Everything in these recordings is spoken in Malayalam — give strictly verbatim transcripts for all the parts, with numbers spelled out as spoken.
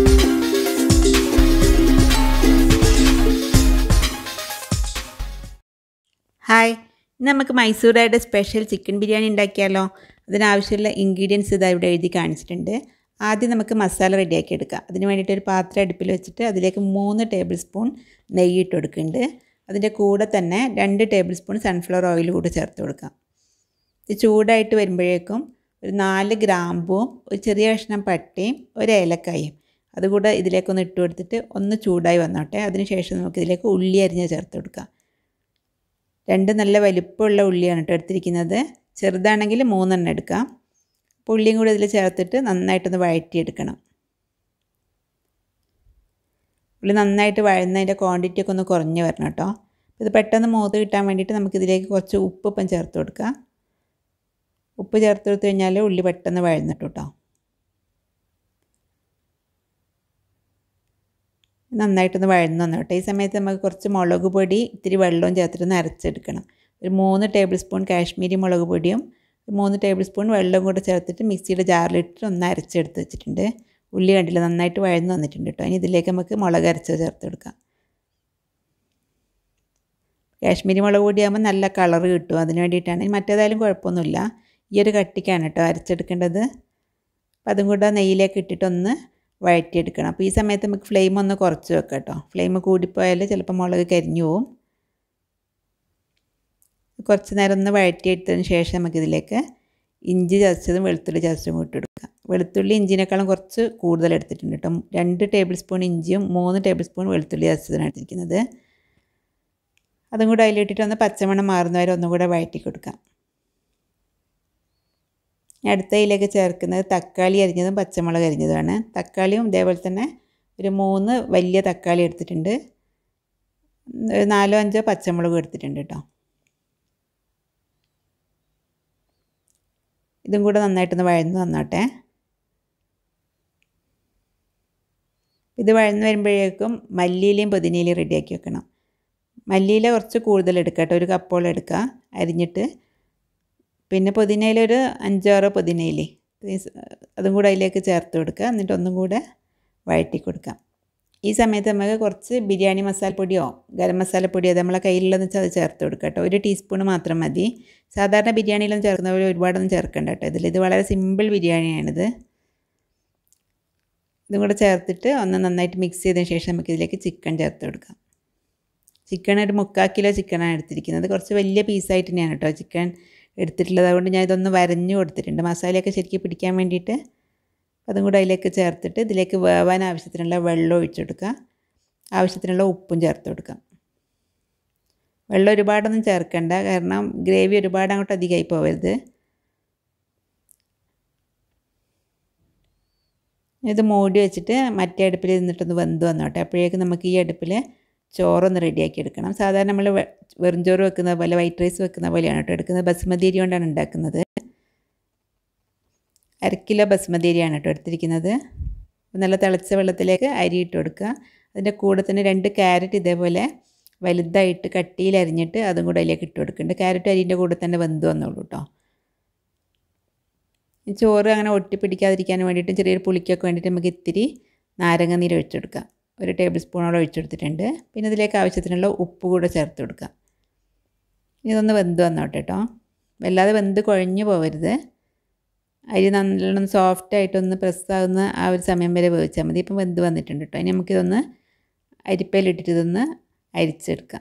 ഹായ്, നമുക്ക് മൈസൂരായിട്ട് സ്പെഷ്യൽ ചിക്കൻ ബിരിയാണി ഉണ്ടാക്കിയാലോ? അതിനാവശ്യമുള്ള ഇൻഗ്രീഡിയൻസ് ഇതാ ഇവിടെ എഴുതി കാണിച്ചിട്ടുണ്ട്. ആദ്യം നമുക്ക് മസാല റെഡിയാക്കി എടുക്കാം. അതിന് വേണ്ടിയിട്ട് ഒരു പാത്രം അടുപ്പിൽ വെച്ചിട്ട് അതിലേക്ക് മൂന്ന് ടേബിൾ സ്പൂൺ നെയ്യ് ഇട്ട് കൊടുക്കുന്നുണ്ട്. അതിൻ്റെ കൂടെ തന്നെ രണ്ട് ടേബിൾ സ്പൂൺ സൺഫ്ലവർ ഓയിൽ കൂടെ ചേർത്ത് കൊടുക്കാം. ഇത് ചൂടായിട്ട് വരുമ്പോഴേക്കും ഒരു നാല് ഗ്രാമ്പും ഒരു ചെറിയ കഷ്ണം പട്ടയും ഒരു ഏലക്കായും അതുകൂടെ ഇതിലേക്കൊന്ന് ഇട്ട് കൊടുത്തിട്ട് ഒന്ന് ചൂടായി വന്നോട്ടെ. അതിനുശേഷം നമുക്ക് ഇതിലേക്ക് ഉള്ളി അരിഞ്ഞ് ചേർത്ത് കൊടുക്കാം. രണ്ട് നല്ല വലിപ്പമുള്ള ഉള്ളിയാണ് കേട്ടോ എടുത്തിരിക്കുന്നത്. ചെറുതാണെങ്കിൽ മൂന്നെണ്ണം എടുക്കാം. അപ്പോൾ ഉള്ളിയും കൂടി ഇതിൽ ചേർത്തിട്ട് നന്നായിട്ടൊന്ന് വഴറ്റിയെടുക്കണം. ഉള്ളി നന്നായിട്ട് വഴന്നതിൻ്റെ ക്വാണ്ടിറ്റി ഒക്കെ ഒന്ന് കുറഞ്ഞ് വരണം കേട്ടോ. ഇത് പെട്ടെന്ന് മൂത്ത് കിട്ടാൻ വേണ്ടിയിട്ട് നമുക്കിതിലേക്ക് കുറച്ച് ഉപ്പ് ഇപ്പം ചേർത്ത് കൊടുക്കാം. ഉപ്പ് ചേർത്ത് കൊടുത്തു കഴിഞ്ഞാൽ ഉള്ളി പെട്ടെന്ന് വഴന്നിട്ടു കേട്ടോ. നന്നായിട്ടൊന്ന് വഴന്ന് വന്നോട്ടെ. ഈ സമയത്ത് നമുക്ക് കുറച്ച് മുളക് പൊടി ഇത്തിരി വെള്ളവും ചേർത്തിട്ടൊന്ന് അരച്ചെടുക്കണം. ഒരു മൂന്ന് ടേബിൾ സ്പൂൺ കാശ്മീരി മുളക് പൊടിയും മൂന്ന് ടേബിൾ സ്പൂൺ വെള്ളവും കൂടെ ചേർത്തിട്ട് മിക്സിയുടെ ജാറിലിട്ട് ഒന്ന് അരച്ചെടുത്ത് വെച്ചിട്ടുണ്ട്. ഉള്ളി കണ്ടില്ല നന്നായിട്ട് വഴന്ന് വന്നിട്ടുണ്ട് കേട്ടോ. ഇനി ഇതിലേക്ക് നമുക്ക് മുളക് അരച്ച് ചേർത്ത് കൊടുക്കാം. കാശ്മീരി മുളക് പൊടിയാകുമ്പോൾ നല്ല കളറ് കിട്ടും, അതിന് വേണ്ടിയിട്ടാണ്. മറ്റേതായാലും കുഴപ്പമൊന്നുമില്ല. ഈ ഒരു കട്ടിക്കാണ് കേട്ടോ അരച്ചെടുക്കേണ്ടത്. അപ്പം അതും കൂടെ നെയ്യിലേക്ക് ഇട്ടിട്ടൊന്ന് വഴറ്റിയെടുക്കണം. അപ്പോൾ ഈ സമയത്ത് നമുക്ക് ഫ്ലെയിം ഒന്ന് കുറച്ച് വെക്കാം കേട്ടോ. ഫ്ലെയിം കൂടിപ്പോയാൽ ചിലപ്പോൾ മുളക് കരിഞ്ഞു പോവും. കുറച്ച് നേരം ഒന്ന് വഴറ്റിയെടുത്തതിന് ശേഷം നമുക്കിതിലേക്ക് ഇഞ്ചി ചതച്ചതും വെളുത്തുള്ളി ചതച്ചതും ഇട്ടെടുക്കാം. വെളുത്തുള്ളി ഇഞ്ചിനേക്കാളും കുറച്ച് കൂടുതൽ എടുത്തിട്ടുണ്ട് കേട്ടോ. രണ്ട് ടേബിൾ സ്പൂൺ ഇഞ്ചിയും മൂന്ന് ടേബിൾ സ്പൂൺ വെളുത്തുള്ളി ചതച്ചതാണ് എടുത്തിരിക്കുന്നത്. അതും കൂടെ അതിലിട്ടിട്ടൊന്ന് പച്ചമണം മാറുന്നവരെ ഒന്നും കൂടെ വഴറ്റി കൊടുക്കാം. അടുത്തയിലേക്ക് ചേർക്കുന്നത് തക്കാളി അരിഞ്ഞതും പച്ചമുളക് അരിഞ്ഞതുമാണ്. തക്കാളിയും ഇതേപോലെ തന്നെ ഒരു മൂന്ന് വലിയ തക്കാളി എടുത്തിട്ടുണ്ട്. ഒരു നാലോ അഞ്ചോ പച്ചമുളകും എടുത്തിട്ടുണ്ട് കേട്ടോ. ഇതും കൂടെ നന്നായിട്ടൊന്ന് വഴന്ന് വന്നോട്ടെ. ഇത് വഴന്ന് വരുമ്പോഴേക്കും മല്ലിയിലയും പുതിനയിലയും റെഡിയാക്കി വെക്കണം. മല്ലിയില കുറച്ച് കൂടുതൽ എടുക്കാം കേട്ടോ. ഒരു കപ്പോളം എടുക്കുക അരിഞ്ഞിട്ട്. പിന്നെ പുതിനയില ഒരു അഞ്ചാറോ പുതിനയില അതും കൂടെ അതിലേക്ക് ചേർത്ത് കൊടുക്കുക. എന്നിട്ട് ഒന്നും കൂടെ വഴറ്റി കൊടുക്കാം. ഈ സമയത്ത് നമുക്ക് കുറച്ച് ബിരിയാണി മസാലപ്പൊടിയോ ഗരം മസാലപ്പൊടിയോ അത് നമ്മളെ കയ്യിലുള്ളതെന്ന് വെച്ചാൽ അത് ചേർത്ത് കൊടുക്കുക കേട്ടോ. ഒരു ടീസ്പൂൺ മാത്രം മതി. സാധാരണ ബിരിയാണിയിലൊന്നും ചേർക്കുന്ന പോലെ ഒരുപാടൊന്നും ചേർക്കണ്ട കേട്ടോ. ഇതിൽ ഇത് വളരെ സിമ്പിൾ ബിരിയാണിയാണിത്. ഇതും കൂടെ ചേർത്തിട്ട് ഒന്ന് നന്നായിട്ട് മിക്സ് ചെയ്തതിന് ശേഷം നമുക്കിതിലേക്ക് ചിക്കൻ ചേർത്ത് കൊടുക്കാം. ചിക്കൻ ഒരു മുക്കാൽ കിലോ ചിക്കനാണ് എടുത്തിരിക്കുന്നത്. കുറച്ച് വലിയ പീസായിട്ട് തന്നെയാണ് കേട്ടോ ചിക്കൻ എടുത്തിട്ടുള്ളത്. അതുകൊണ്ട് ഞാൻ ഇതൊന്ന് വരഞ്ഞു കൊടുത്തിട്ടുണ്ട് മസാലയൊക്കെ ശരിക്കും പിടിക്കാൻ വേണ്ടിയിട്ട്. അതും കൂടെ അതിലേക്ക് ചേർത്തിട്ട് ഇതിലേക്ക് വേവാൻ ആവശ്യത്തിനുള്ള വെള്ളം ഒഴിച്ചു കൊടുക്കുക. ആവശ്യത്തിനുള്ള ഉപ്പും ചേർത്ത് കൊടുക്കാം. വെള്ളം ഒരുപാടൊന്നും ചേർക്കണ്ട, കാരണം ഗ്രേവി ഒരുപാട് അങ്ങോട്ട് അധികമായി പോകരുത്. ഇത് മൂടി വെച്ചിട്ട് മറ്റേ അടുപ്പിൽ നിന്നിട്ടൊന്ന് വെന്ത് വന്നോട്ടെ. അപ്പോഴേക്കും നമുക്ക് ഈ അടുപ്പിൽ ചോറൊന്ന് റെഡിയാക്കി എടുക്കണം. സാധാരണ നമ്മൾ വെറും ചോറ് വെക്കുന്ന പോലെ വൈറ്റ് റൈസ് വെക്കുന്ന പോലെയാണ് കേട്ടോ എടുക്കുന്നത്. ബസ്മതി അരി കൊണ്ടാണ് ഉണ്ടാക്കുന്നത്. അര കിലോ ബസ്മതി അരിയാണ് കേട്ടോ എടുത്തിരിക്കുന്നത്. നല്ല തിളച്ച വെള്ളത്തിലേക്ക് അരി ഇട്ട് കൊടുക്കുക. അതിൻ്റെ കൂടെ തന്നെ രണ്ട് ക്യാരറ്റ് ഇതേപോലെ വലുതായിട്ട് കട്ടിയിൽ അരിഞ്ഞിട്ട് അതും കൂടെ അതിലേക്ക് ഇട്ട് കൊടുക്കുന്നുണ്ട്. ക്യാരറ്റ് അരിൻ്റെ കൂടെ തന്നെ വെന്ത് വന്നോളൂ കേട്ടോ. ചോറ് അങ്ങനെ ഒട്ടിപ്പിടിക്കാതിരിക്കാൻ വേണ്ടിയിട്ടും ചെറിയൊരു പുളിക്കൊക്കെ വേണ്ടിയിട്ട് നമുക്ക് ഇത്തിരി നാരങ്ങ നീര് ഒഴിച്ചെടുക്കാം. ഒരു ടേബിൾ സ്പൂണോളം ഒഴിച്ചെടുത്തിട്ടുണ്ട്. പിന്നെ ഇതിലേക്ക് ആവശ്യത്തിനുള്ള ഉപ്പ് കൂടെ ചേർത്ത് കൊടുക്കാം. ഇതൊന്ന് വെന്ത് വന്നോട്ടെ കേട്ടോ. വല്ലാതെ വെന്ത് കുഴഞ്ഞു പോകരുത്. അരി നല്ലോണം സോഫ്റ്റായിട്ടൊന്ന് പ്രസ്സാകുന്ന ആ ഒരു സമയം വരെ വേവിച്ചാൽ മതി. ഇപ്പം വെന്ത് വന്നിട്ടുണ്ട് കേട്ടോ. ഇനി നമുക്കിതൊന്ന് അരിപ്പയിലിട്ടിട്ട് ഇതൊന്ന് അരിച്ചെടുക്കാം.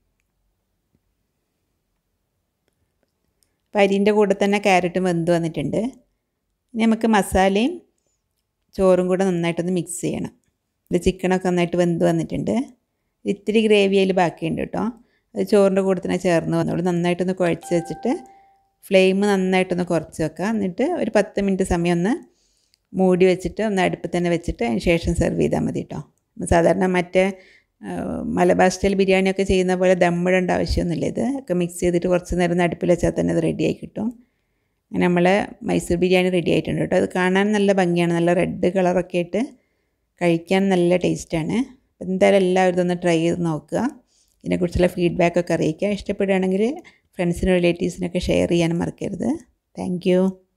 അപ്പം അരിൻ്റെ കൂടെ തന്നെ ക്യാരറ്റും വെന്ത് വന്നിട്ടുണ്ട്. ഇനി നമുക്ക് മസാലയും ചോറും കൂടെ നന്നായിട്ടൊന്ന് മിക്സ് ചെയ്യണം. ഇത് ചിക്കനൊക്കെ നന്നായിട്ട് വെന്ത് വന്നിട്ടുണ്ട്. ഇത്തിരി ഗ്രേവി അതിൽ ബാക്കിയുണ്ട് കേട്ടോ. അത് ചോറിൻ്റെ കൂടെ തന്നെ ചേർന്ന് വന്നോളൂ. നന്നായിട്ടൊന്ന് കുഴച്ച് വെച്ചിട്ട് ഫ്ലെയിം നന്നായിട്ടൊന്ന് കുറച്ച് വെക്കുക. എന്നിട്ട് ഒരു പത്ത് മിനിറ്റ് സമയം ഒന്ന് മൂടി വെച്ചിട്ട് ഒന്ന് അടുപ്പിൽ തന്നെ വെച്ചിട്ട് അതിന് ശേഷം സെർവ് ചെയ്താൽ മതി കേട്ടോ. സാധാരണ മറ്റേ മലബാർ സ്റ്റൈൽ ബിരിയാണിയൊക്കെ ചെയ്യുന്ന പോലെ ദമ്മിടേണ്ട ആവശ്യമൊന്നുമില്ല. ഇത് ഒക്കെ മിക്സ് ചെയ്തിട്ട് കുറച്ച് നേരം അടുപ്പിൽ വെച്ചാൽ തന്നെ അത് റെഡിയായി കിട്ടും. അങ്ങനെ നമ്മളെ മൈസൂർ ബിരിയാണി റെഡി ആയിട്ടുണ്ട് കേട്ടോ. അത് കാണാൻ നല്ല ഭംഗിയാണ്. നല്ല റെഡ് കളറൊക്കെ ആയിട്ട് കഴിക്കാൻ നല്ല ടേസ്റ്റാണ്. എന്തായാലും എല്ലാവരും ഇതൊന്ന് ട്രൈ ചെയ്ത് നോക്കുക. ഇതിനെക്കുറിച്ചുള്ള ഫീഡ്ബാക്കൊക്കെ അറിയിക്കുക. ഇഷ്ടപ്പെടുകയാണെങ്കിൽ ഫ്രണ്ട്സിനും റിലേറ്റീവ്സിനൊക്കെ ഷെയർ ചെയ്യാനും മറക്കരുത്. Thank U.